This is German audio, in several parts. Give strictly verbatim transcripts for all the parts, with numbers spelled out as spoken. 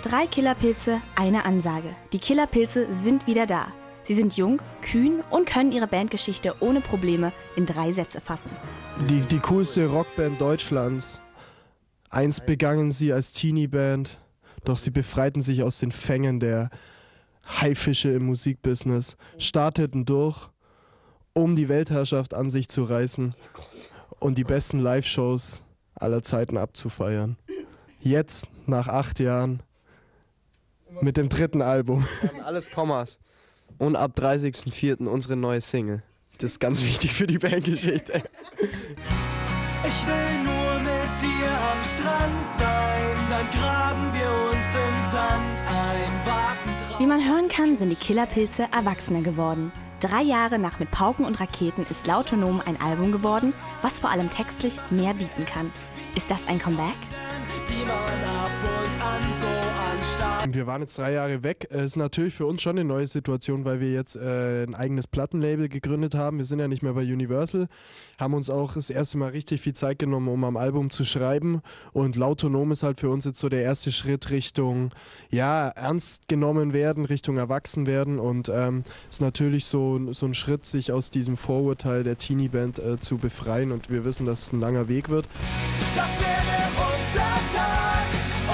Drei Killerpilze, eine Ansage. Die Killerpilze sind wieder da. Sie sind jung, kühn und können ihre Bandgeschichte ohne Probleme in drei Sätze fassen. Die, die coolste Rockband Deutschlands. Einst begannen sie als Teenie-Band, doch sie befreiten sich aus den Fängen der Haifische im Musikbusiness, starteten durch, um die Weltherrschaft an sich zu reißen und die besten Live-Shows aller Zeiten abzufeiern. Jetzt, nach acht Jahren, mit dem dritten Album. Alles Kommas. Und ab dreißigsten vierten unsere neue Single. Das ist ganz wichtig für die Bandgeschichte. Ich will nur mit dir am Strand sein, dann graben wir uns im Sand ein, warten drauf. Wie man hören kann, sind die Killerpilze Erwachsene geworden. Drei Jahre nach Mit Pauken und Raketen ist Lautonom ein Album geworden, was vor allem textlich mehr bieten kann. Ist das ein Comeback? Die man ab und an so anstarrt. Wir waren jetzt drei Jahre weg. Es ist natürlich für uns schon eine neue Situation, weil wir jetzt äh, ein eigenes Plattenlabel gegründet haben. Wir sind ja nicht mehr bei Universal, haben uns auch das erste Mal richtig viel Zeit genommen, um am Album zu schreiben. Und Lautonom ist halt für uns jetzt so der erste Schritt Richtung, ja, ernst genommen werden, Richtung erwachsen werden. Und ähm, ist natürlich so, so ein Schritt, sich aus diesem Vorurteil der Teenie-Band äh, zu befreien. Und wir wissen, dass es ein langer Weg wird. Das wäre unser Tag,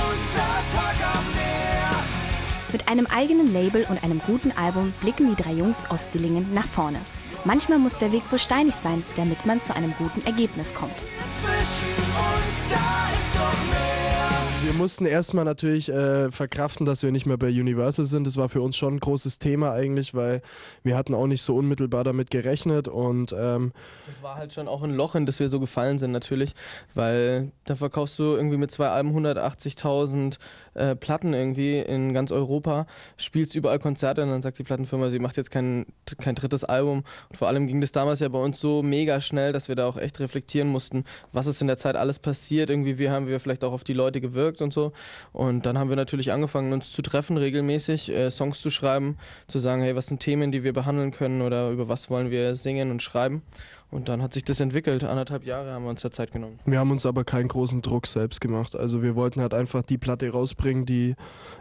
unser Tag am Meer. Mit einem eigenen Label und einem guten Album blicken die drei Jungs aus Dillingen nach vorne. Manchmal muss der Weg wohl steinig sein, damit man zu einem guten Ergebnis kommt. Zwischen uns, da ist noch mehr. Wir mussten erstmal natürlich äh, verkraften, dass wir nicht mehr bei Universal sind. Das war für uns schon ein großes Thema eigentlich, weil wir hatten auch nicht so unmittelbar damit gerechnet. Und ähm das war halt schon auch ein Loch, in das wir so gefallen sind natürlich, weil da verkaufst du irgendwie mit zwei Alben hundertachtzigtausend äh, Platten irgendwie in ganz Europa, spielst überall Konzerte und dann sagt die Plattenfirma, sie macht jetzt kein, kein drittes Album. Und vor allem ging das damals ja bei uns so mega schnell, dass wir da auch echt reflektieren mussten, was ist in der Zeit alles passiert. Irgendwie, wie haben wir vielleicht auch auf die Leute gewirkt und so. Und dann haben wir natürlich angefangen, uns zu treffen regelmäßig, äh, Songs zu schreiben, zu sagen, hey, was sind Themen, die wir behandeln können oder über was wollen wir singen und schreiben. Und dann hat sich das entwickelt. Anderthalb Jahre haben wir uns da Zeit genommen. Wir haben uns aber keinen großen Druck selbst gemacht. Also wir wollten halt einfach die Platte rausbringen, die,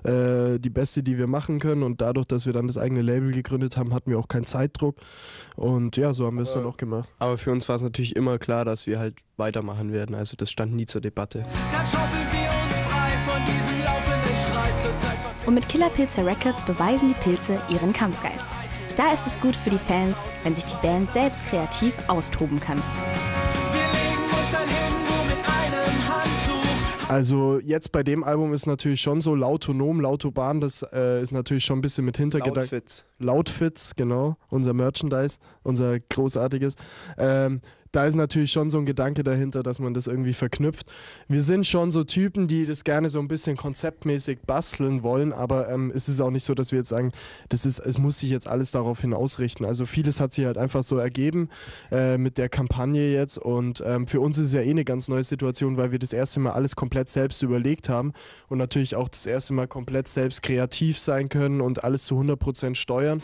äh, die beste, die wir machen können. Und dadurch, dass wir dann das eigene Label gegründet haben, hatten wir auch keinen Zeitdruck. Und ja, so haben wir es dann auch gemacht. Aber für uns war es natürlich immer klar, dass wir halt weitermachen werden. Also das stand nie zur Debatte. Dann schaufeln wir uns frei von diesem laufenden Schrei zur Zeit von. Und mit Killerpilze Records beweisen die Pilze ihren Kampfgeist. Da ist es gut für die Fans, wenn sich die Band selbst kreativ austoben kann. Wir legen uns dann hin, nur mit einem Handtuch. Also jetzt bei dem Album ist natürlich schon so Lautonom, Lautoban, das äh, ist natürlich schon ein bisschen mit Hintergedanken. Lautfits. Lautfits, genau, unser Merchandise, unser großartiges. Ähm, da ist natürlich schon so ein Gedanke dahinter, dass man das irgendwie verknüpft. Wir sind schon so Typen, die das gerne so ein bisschen konzeptmäßig basteln wollen, aber ähm, es ist auch nicht so, dass wir jetzt sagen, das ist, es muss sich jetzt alles darauf hin ausrichten. Also vieles hat sich halt einfach so ergeben äh, mit der Kampagne jetzt und ähm, für uns ist es ja eh eine ganz neue Situation, weil wir das erste Mal alles komplett selbst überlegt haben und natürlich auch das erste Mal komplett selbst kreativ sein können und alles zu hundert Prozent steuern.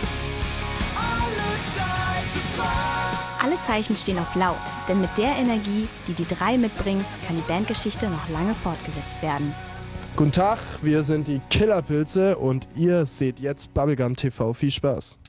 Alle Zeichen stehen auf laut, denn mit der Energie, die die drei mitbringen, kann die Bandgeschichte noch lange fortgesetzt werden. Guten Tag, wir sind die Killerpilze und ihr seht jetzt Bubblegum T V. Viel Spaß!